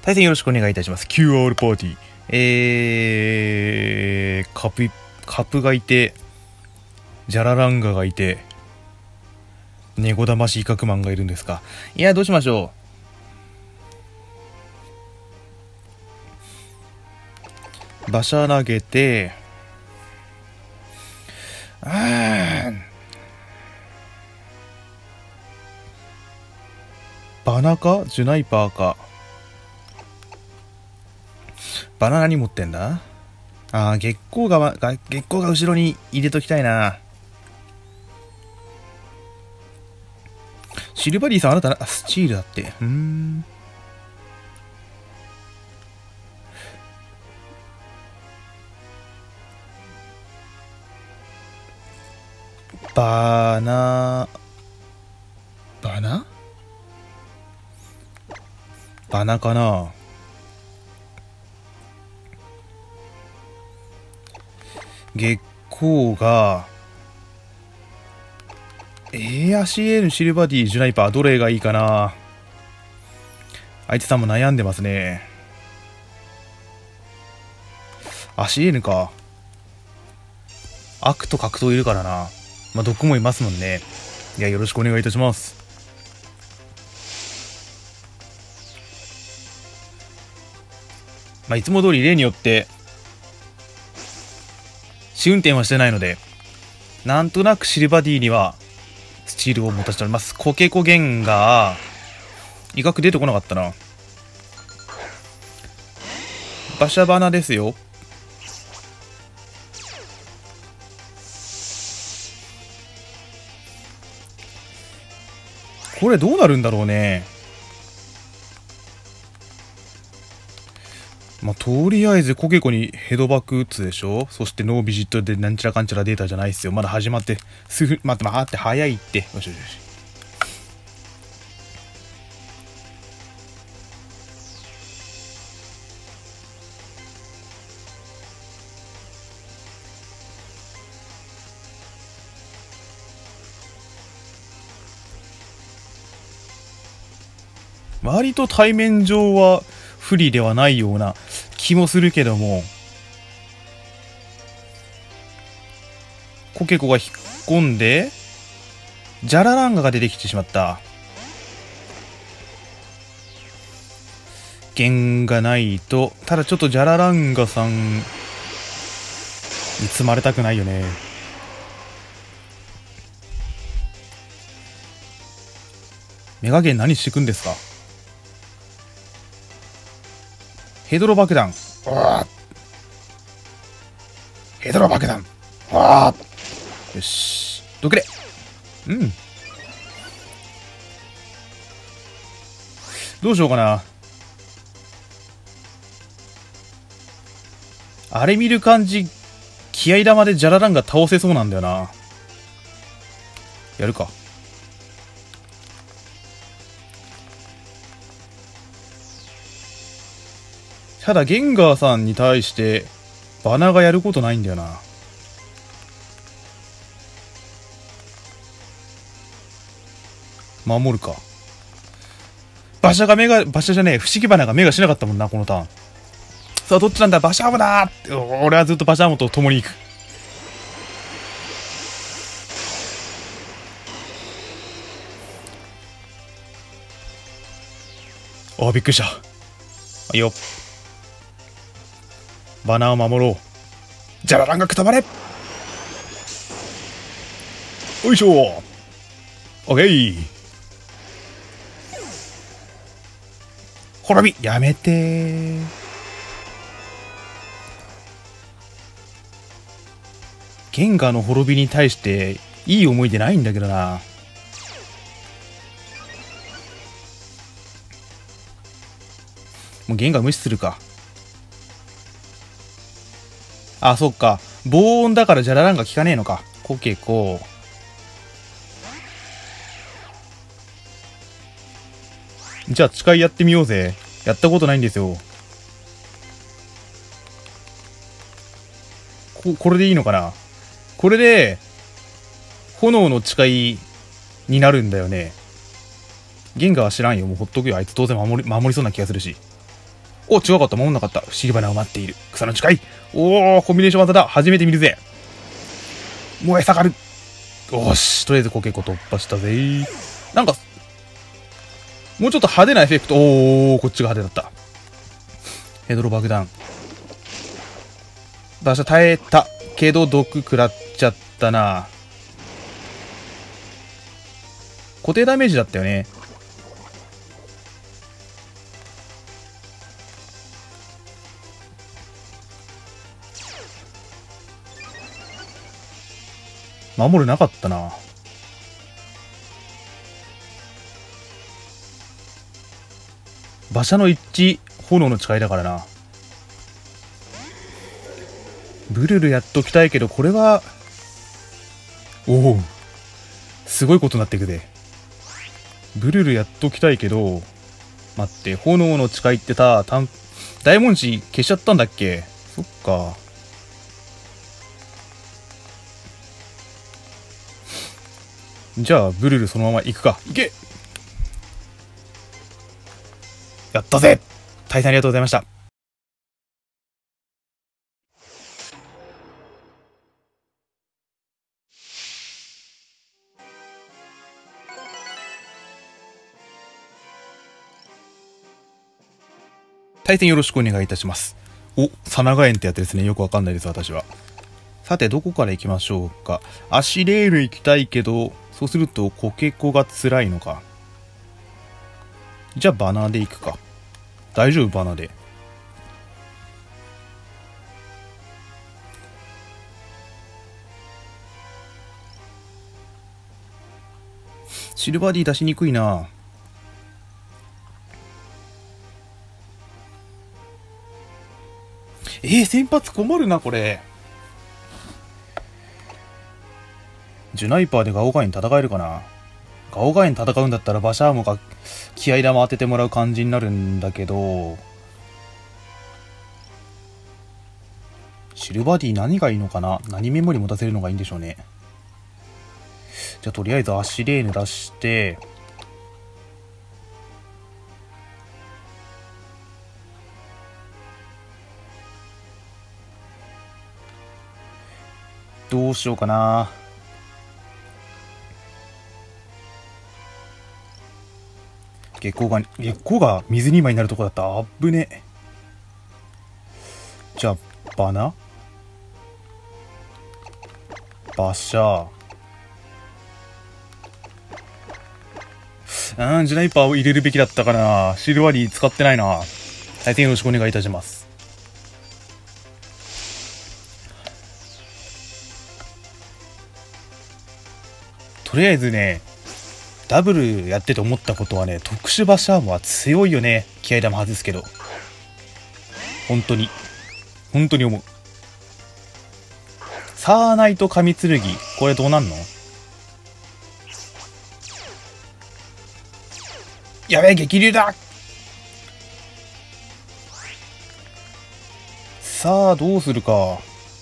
対戦よろしくお願いいたします。QR パーティー。カプがいて、ジャラランガがいて、ネゴ魂カクマンがいるんですか。いや、どうしましょう。馬車投げて、バナかジュナイパーか。バナナに持ってんだ。月光が後ろに入れときたいな。シルバディさん、あなたスチールだって。バナかな。月光がACL シルバディジュナイパーどれがいいかな。相手さんも悩んでますね。ACL か。アクと格闘いるからな。毒もいますもんね。いや、よろしくお願いいたします。いつも通り例によって試運転はしてないので、なんとなくシルバディにはスチールを持たせております。コケコゲンガー、威嚇出てこなかったな。馬車バナですよ。これどうなるんだろうね。とりあえずコケコにヘドバック打つでしょ。そしてノービジットでなんちゃらかんちゃらデータじゃないっすよ。まだ始まってすぐ、待って早いって。よしよしよし。割と対面上は不利ではないような気もするけども、コケコが引っ込んでジャラランガが出てきてしまった。弦がないと。ただちょっとジャラランガさんに積まれたくないよね。メガゲン何してくんですか。ヘドロ爆弾。ヘドロ爆弾。よし。どけれ。どうしようかな。あれ見る感じ、気合玉でジャラランが倒せそうなんだよな。やるか。ただゲンガーさんに対してバナがやることないんだよな。守るか。馬車じゃねえ、不思議花が目がしなかったもんな、このターン。さあ、どっちなんだ。馬車アムだー。俺はずっと馬車アムと共に行く。びっくりした。いいよ。バナーを守ろう。ジャラランがくたばれ。おいしょ。オッケー。滅びやめてー。ゲンガーの滅びに対していい思い出ないんだけどな。もうゲンガー無視するか。そっか。防音だからジャラランが効かねえのか。コケコ。じゃあ誓いやってみようぜ。やったことないんですよ。これでいいのかな。これで炎の誓いになるんだよね。ゲンガーは知らんよ。もうほっとくよ。あいつ当然守りそうな気がするし。 お、違かった。守んなかった。不思議花を待っている。草の近い。おー、コンビネーション技だ。初めて見るぜ。燃え盛る。よし。とりあえずコケコ突破したぜ。なんか、もうちょっと派手なエフェクト。おー、こっちが派手だった。ヘドロ爆弾。馬車耐えた。けど毒食らっちゃったな。固定ダメージだったよね。守るなかったな。馬車の一致、炎の誓いだからな。ブルルやっときたいけど、これは、おお、すごいことになっていくで。ブルルやっときたいけど、待って、炎の誓いってさ、大文字消しちゃったんだっけ？そっか。じゃあ、ブルルそのまま行くか。行け！やったぜ！大変ありがとうございました。対戦よろしくお願いいたします。お、サナガ園ってやつですね。よくわかんないです、私は。さて、どこから行きましょうか。足レール行きたいけど、そうすると、コケコが辛いのか。じゃあ、バナで行くか。大丈夫、バナで。シルバーディ出しにくいな。先発困るな、これ。ジュナイパーでガオガエン戦えるかな。ガオガエン戦うんだったらバシャーモが気合玉当ててもらう感じになるんだけど、シルバーディ何がいいのかな。何メモリ持たせるのがいいんでしょうね。じゃあとりあえずアシレーヌ出して、どうしようかな。月光が水2枚になるとこだった。あっぶね。じゃあ、バナバシャー。ジュナイパーを入れるべきだったかな。シルバリー使ってないな。対戦よろしくお願いいたします。とりあえずね、ダブルやってて思ったことはね、特殊バシャーモは強いよね。気合玉外すけど。本当に思う。サーナイト神剣、これどうなんの？やべえ、激流だ！さあ、どうするか。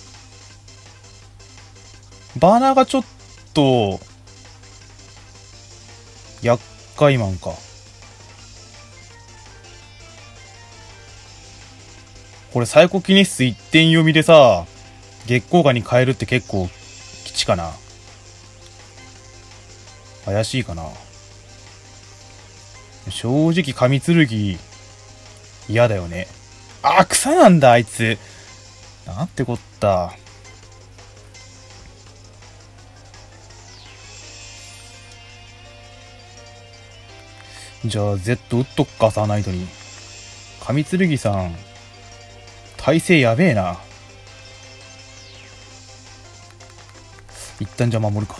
バーナーがちょっと、厄介マンか。これサイコキネシス一点読みでさ、月光河に変えるって結構基地かな。怪しいかな。正直神剣嫌だよね。あ、草なんだあいつ。なんてこった。じゃあ Z 打っとくか、サーナイトに。神剣さん体勢やべえな。一旦じゃあ守るか。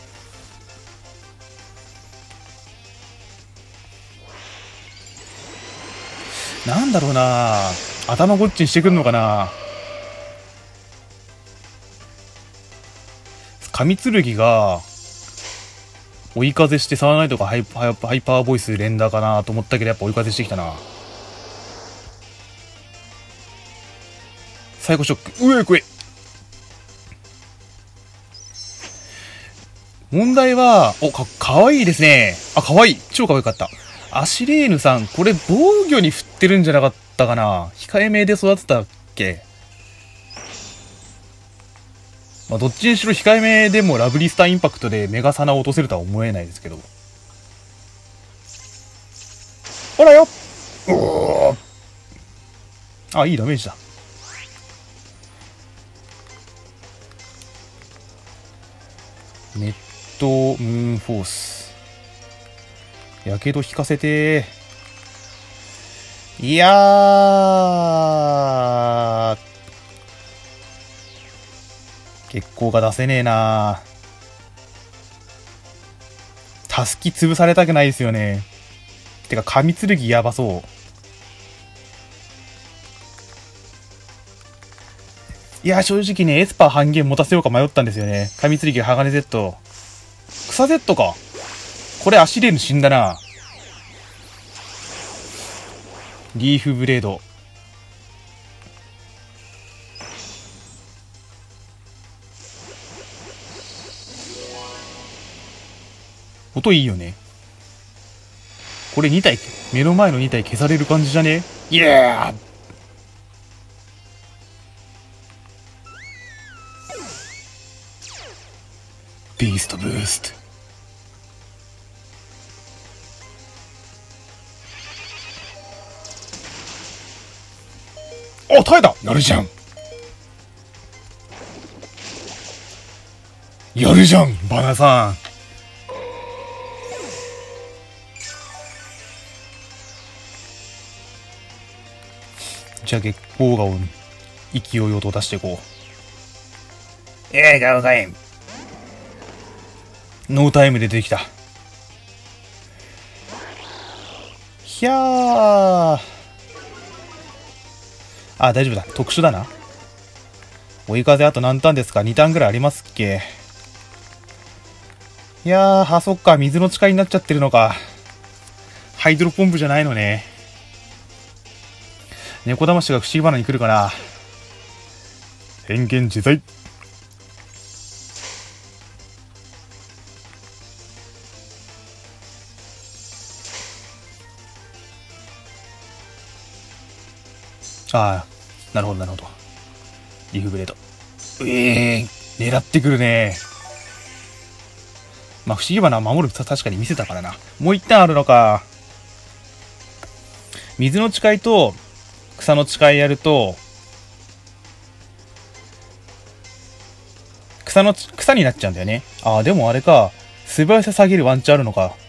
なんだろうな、頭ごっちにしてくんのかな。神剣が追い風してサーナイトがハイパーボイス連打かなと思ったけど、やっぱ追い風してきたな。サイコショック。うえこえ。問題は、かわいいですね。あ、かわいい。超かわいかった。アシレーヌさん、これ防御に振ってるんじゃなかったったかな。控えめで育てたっけ。まあ、どっちにしろ控えめでもラブリースターインパクトでメガサナを落とせるとは思えないですけど。ほらよ。おー。あ、いいダメージだ。ネットムーンフォース。やけど引かせてー。いやー。月光が出せねえなー。たすき潰されたくないですよね。てか、神剣やばそう。いや、正直ね、エスパー半減持たせようか迷ったんですよね。神剣鋼 Z。草 Z か。これアシレーヌ死んだな。リーフブレード。音いいよね。これ2体、目の前の2体消される感じじゃね？イエー！ビーストブースト。お、耐えた！やるじゃん。やるじゃん、バナさん。じゃあ月光顔に勢いを出していこう。ガオガエン。ノータイムで出てきた。ひゃー。あ、大丈夫だ。特殊だな。追い風あと何ターンですか？ 2 ターンぐらいありますっけ？いやー、あ、そっか。水の誓いになっちゃってるのか。ハイドロポンプじゃないのね。猫魂が不思議花に来るかな。変幻自在。ああ、なるほどなるほど。リフブレード。狙ってくるね。まあ、不思議花守る確かに見せたからな。もう一旦あるのか。水の誓いと草の誓いやると、草になっちゃうんだよね。ああ、でもあれか。素早さ下げるワンチャンあるのか。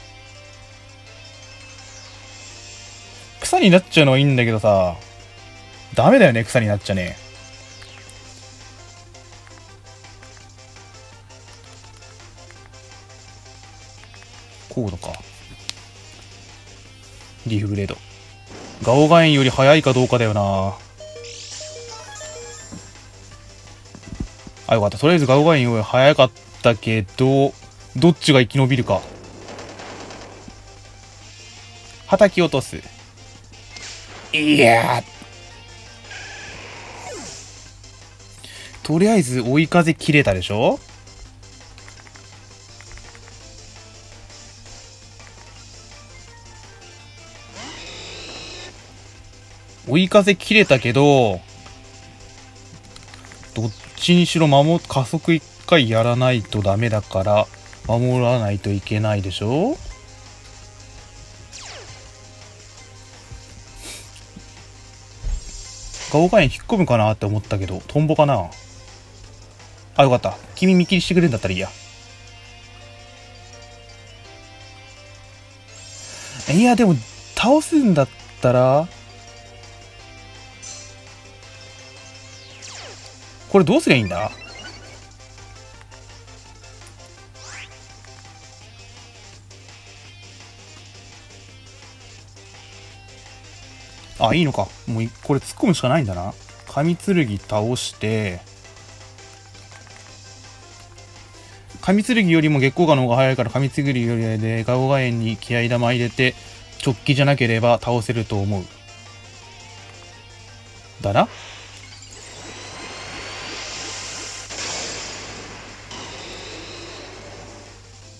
草になっちゃうのはいいんだけどさ。ダメだよね、草になっちゃね。コードか。リーフブレード。ガオガエンより速いかどうかだよな。あ、よかった。とりあえずガオガエンより速かったけど、どっちが生き延びるか。叩き落とす。いやー。とりあえず追い風切れたでしょ？追い風切れたけど、どっちにしろ加速一回やらないとダメだから、守らないといけないでしょ？ガオガエン引っ込むかなって思ったけど、トンボかな？あ、よかった。君見切りしてくれるんだったらいいや。いや、でも、倒すんだったら、これどうすりゃいいんだ？あ、いいのか。もう、これ突っ込むしかないんだな。神剣倒して、神剣よりも月光河の方が早いから神剣よりでガオガエンに気合玉入れて、直帰じゃなければ倒せると思う。だな。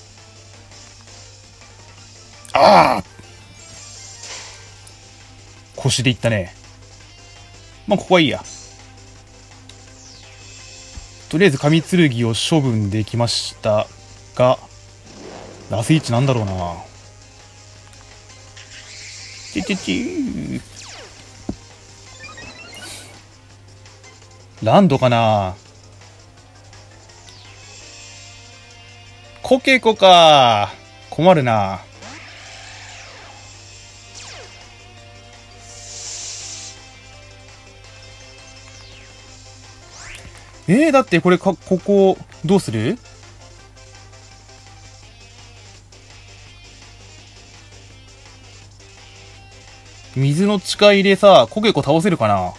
ああ、 腰でいったね。まあ、ここはいいや。とりあえず神剣を処分できましたが、ラスイチなんだろうな。ランドかな。コケコか。困るな。だってこれここ、どうする？水の誓いでさ、コケコ倒せるかな？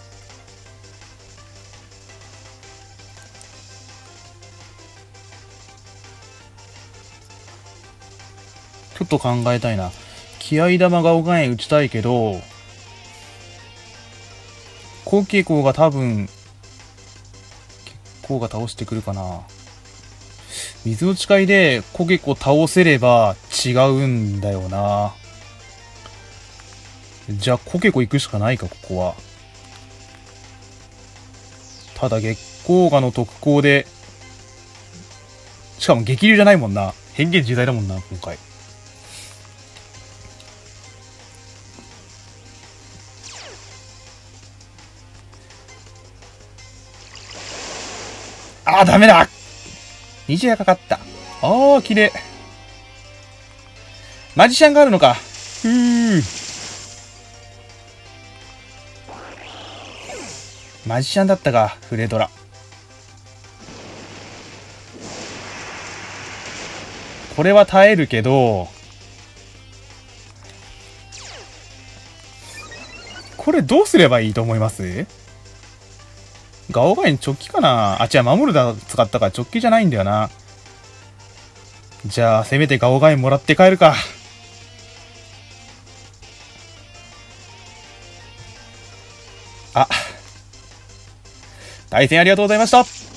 ちょっと考えたいな。気合玉が丘へ打ちたいけど、コケコが多分、結構が倒してくるかな。水の誓いでコケコ倒せれば違うんだよな。じゃあコケコ行くしかないか、ここは。ただ月光河の特攻で、しかも激流じゃないもんな。変幻自在だもんな、今回。あー、ダメだ！虹がかかった。あー、綺麗。マジシャンがあるのか。マジシャンだったか、フレドラ。これは耐えるけど、これどうすればいいと思います？ガオガイン直帰かなあ、違う、守るだ使ったから直帰じゃないんだよな。じゃあ、せめてガオガインもらって帰るか。あ。対戦ありがとうございました。